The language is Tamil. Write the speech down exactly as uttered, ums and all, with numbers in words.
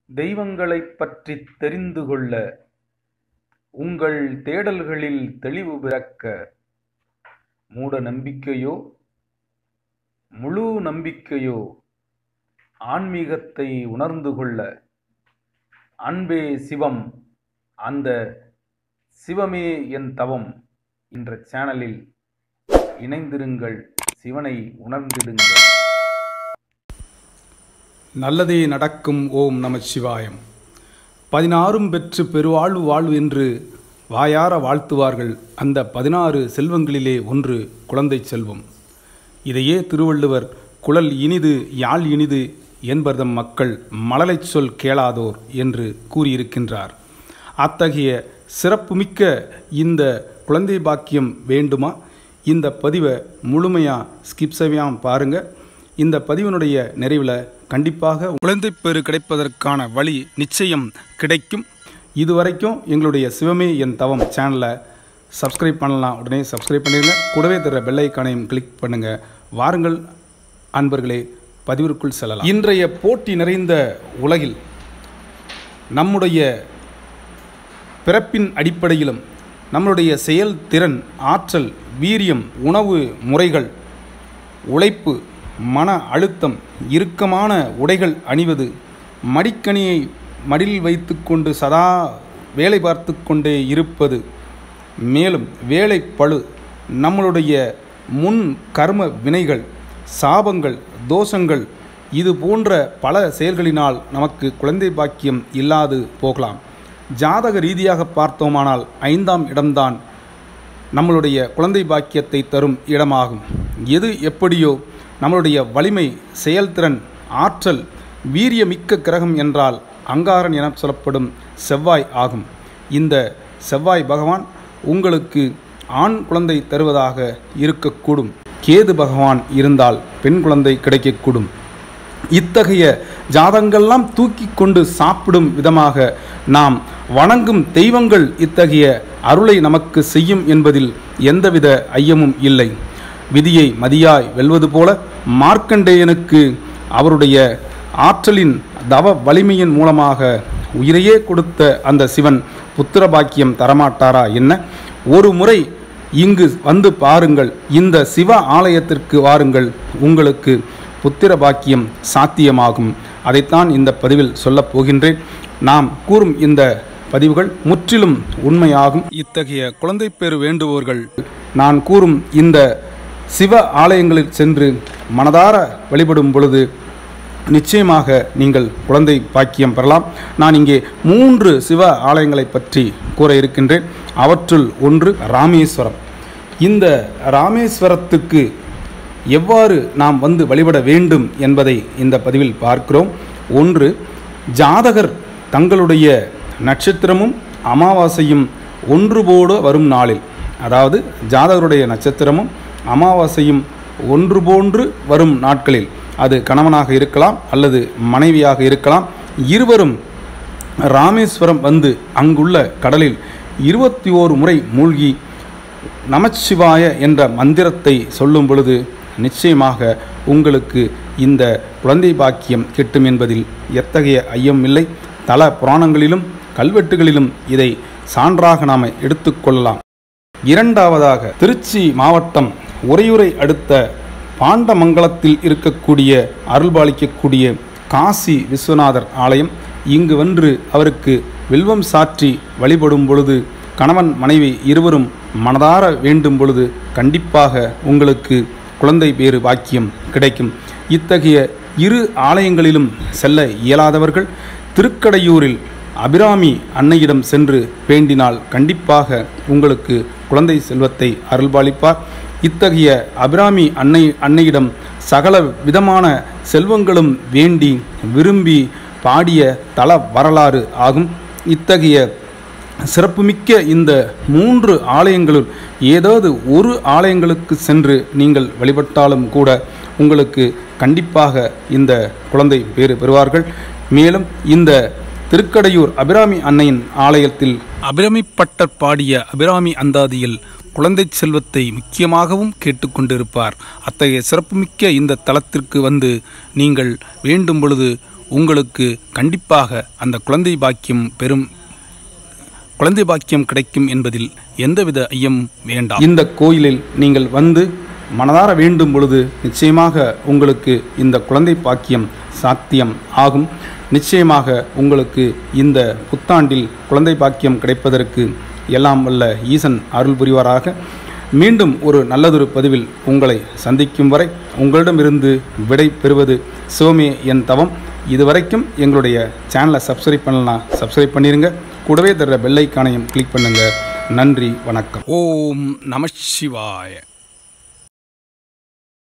தெய்வங்களைப் பற்றித் தெரிந்து கொள்ள, உங்கள் தேடல்களில் தெளிவு பிறக்க, மூட நம்பிக்கையோ முழு நம்பிக்கையோ ஆன்மீகத்தை உணர்ந்து கொள்ள, அன்பே சிவம், அந்த சிவமே என் தவம் என்ற சேனலில் இணைந்திருங்கள். சிவனை உணர்ந்திடுங்கள். நல்லதே நடக்கும். ஓம் நமச்சிவாயம். பதினாறும் பெற்று பெருவாழ்வு வாழ்வு என்று வாயார வாழ்த்துவார்கள். அந்த பதினாறு செல்வங்களிலே ஒன்று குழந்தை செல்வம். இதையே திருவள்ளுவர் குழல் இனிது யாழ் இனிது என்பதம் மக்கள் மழலைச் சொல் கேளாதோர் என்று கூறியிருக்கின்றார். அத்தகைய சிறப்புமிக்க இந்த குழந்தை பாக்கியம் வேண்டுமா? இந்த பதிவை முழுமையாக ஸ்கிப் செய்யாம பாருங்கள். இந்த பதிவினுடைய நிறைவில் கண்டிப்பாக குழந்தைப்பேறு கிடைப்பதற்கான வழி நிச்சயம் கிடைக்கும். இதுவரைக்கும் எங்களுடைய சிவமே என் தவம் சேனலை சப்ஸ்கிரைப் பண்ணலாம். உடனே சப்ஸ்கிரைப் பண்ணிடுங்க. கூடவே தர பெல் ஐக்கானையும் கிளிக் பண்ணுங்கள். வாருங்கள் அன்பர்களே, பதிவிற்குள் செல்லலாம். இன்றைய போட்டி நிறைந்த உலகில் நம்முடைய பிறப்பின் அடிப்படையிலும் நம்முடைய செயல்திறன், ஆற்றல், வீரியம், உணவு முறைகள், உழைப்பு, மன அழுத்தம், இறுக்கமான உடைகள் அணிவது, மடிக்கணியை மடியில் வைத்து கொண்டு சதா வேலை பார்த்து கொண்டே இருப்பது, மேலும் வேலை பளு, நம்மளுடைய முன் கர்ம வினைகள், சாபங்கள், தோஷங்கள், இது போன்ற பல செயல்களினால் நமக்கு குழந்தை பாக்கியம் இல்லாது போகலாம். ஜாதக ரீதியாக பார்த்தோமானால் ஐந்தாம் இடம்தான் நம்மளுடைய குழந்தை பாக்கியத்தை தரும் இடமாகும். எது எப்படியோ நம்மளுடைய வலிமை, செயல்திறன், ஆற்றல், வீரியமிக்க கிரகம் என்றால் அங்காரன் என சொல்லப்படும் செவ்வாய் ஆகும். இந்த செவ்வாய் பகவான் உங்களுக்கு ஆண் குழந்தை தருவதாக இருக்கக்கூடும். கேது பகவான் இருந்தால் பெண் குழந்தை கிடைக்கக்கூடும். இத்தகைய ஜாதகங்கள்லாம் தூக்கி கொண்டு சாப்பிடும் விதமாக நாம் வணங்கும் தெய்வங்கள் இத்தகைய அருளை நமக்கு செய்யும் என்பதில் எந்தவித ஐயமும் இல்லை. விதியை மதியாய் வெல்வது போல மார்க்கண்டேயனுக்கு அவருடைய ஆற்றலின் தவ வலிமையின் மூலமாக உயிரையே கொடுத்த அந்த சிவன் புத்திர பாக்கியம் தரமாட்டாரா என்ன? ஒரு முறை இங்கு வந்து பாருங்கள். இந்த சிவ ஆலயத்திற்கு வாருங்கள். உங்களுக்கு புத்திர பாக்கியம் சாத்தியமாகும். அதைத்தான் இந்த பதிவில் சொல்லப் போகின்றேன். நாம் கூறும் இந்த பதிவுகள் முற்றிலும் உண்மையாகும். இத்தகைய குழந்தை பேறு வேண்டுபவர்கள் நான் கூறும் இந்த சிவ ஆலயங்களில் சென்று மனதார வழிபடும் பொழுது நிச்சயமாக நீங்கள் குழந்தை பாக்கியம் பெறலாம். நான் இங்கே மூன்று சிவ ஆலயங்களை பற்றி கூற இருக்கின்றேன். அவற்றுள் ஒன்று ராமேஸ்வரம். இந்த ராமேஸ்வரத்துக்கு எவ்வாறு நாம் வந்து வழிபட வேண்டும் என்பதை இந்த பதிவில் பார்க்கிறோம். ஒன்று, ஜாதகர் தங்களுடைய நட்சத்திரமும் அமாவாசையும் ஒன்றுபோடு வரும் நாளில், அதாவது ஜாதகருடைய நட்சத்திரமும் அமாவாசையும் ஒன்று போன்று வரும் நாட்களில், அது கணவனாக இருக்கலாம் அல்லது மனைவியாக இருக்கலாம், இருவரும் ராமேஸ்வரம் வந்து அங்குள்ள கடலில் இருபத்தி ஓரு முறை மூழ்கி நமச்சிவாய என்ற மந்திரத்தை சொல்லும் பொழுது நிச்சயமாக உங்களுக்கு இந்த குழந்தை பாக்கியம் கிட்டும் என்பதில் எத்தகைய ஐயம் இல்லை. தல புராணங்களிலும் கல்வெட்டுகளிலும் இதை சான்றாக நாம் எடுத்துக்கொள்ளலாம். இரண்டாவதாக, திருச்சி மாவட்டம் உறையூரை அடுத்த பாண்டமங்கலத்தில் இருக்கக்கூடிய அருள்பாலிக்கக்கூடிய காசி விஸ்வநாதர் ஆலயம். இங்கு வந்து அவருக்கு வில்வம் சாற்றி வழிபடும் பொழுது, கணவன் மனைவி இருவரும் மனதார வேண்டும் பொழுது கண்டிப்பாக உங்களுக்கு குழந்தை பேறு பாக்கியம் கிடைக்கும். இத்தகைய இரு ஆலயங்களிலும் செல்ல இயலாதவர்கள் திருக்கடையூரில் அபிராமி அன்னையிடம் சென்று வேண்டினால் கண்டிப்பாக உங்களுக்கு குழந்தை செல்வத்தை அருள்பாலிப்பார். இத்தகைய அபிராமி அன்னை அன்னையிடம் சகல விதமான செல்வங்களும் வேண்டி விரும்பி பாடிய தல வரலாறு ஆகும். இத்தகைய சிறப்புமிக்க இந்த மூன்று ஆலயங்களுள் ஏதாவது ஒரு ஆலயங்களுக்கு சென்று நீங்கள் வழிபட்டாலும் கூட உங்களுக்கு கண்டிப்பாக இந்த குழந்தை பேறு பெறுவார்கள். மேலும் இந்த திருக்கடையூர் அபிராமி அன்னையின் ஆலயத்தில் அபிராமிப்பட்டர் பாடிய அபிராமி அந்தாதியில் குழந்தை செல்வத்தை முக்கியமாகவும் கேட்டுக்கொண்டிருப்பார். அத்தகைய சிறப்புமிக்க இந்த தலத்திற்கு வந்து நீங்கள் வேண்டும் பொழுது உங்களுக்கு கண்டிப்பாக அந்த குழந்தை பாக்கியம் பெறும் குழந்தை பாக்கியம் கிடைக்கும் என்பதில் எந்தவித ஐயமும் வேண்டாம். இந்த கோயிலில் நீங்கள் வந்து மனதார வேண்டும் பொழுது நிச்சயமாக உங்களுக்கு இந்த குழந்தை பாக்கியம் சாத்தியம் ஆகும். நிச்சயமாக உங்களுக்கு இந்த புத்தாண்டில் குழந்தை பாக்கியம் கிடைப்பதற்கு எல்லாம் வல்ல ஈசன் அருள் புரிவாராக. மீண்டும் ஒரு நல்லதொரு பதிவில் உங்களை சந்திக்கும் வரை உங்களிடமிருந்து விடை பெறுவது சிவமே என் தவம். இதுவரைக்கும் எங்களுடைய சேனலை சப்ஸ்கிரைப் பண்ணலாம், சப்ஸ்கிரைப் பண்ணிடுங்க. கூடவே தர்ற பெல் ஐக்கானையும் கிளிக் பண்ணுங்கள். நன்றி, வணக்கம். ஓம் நம சிவாய.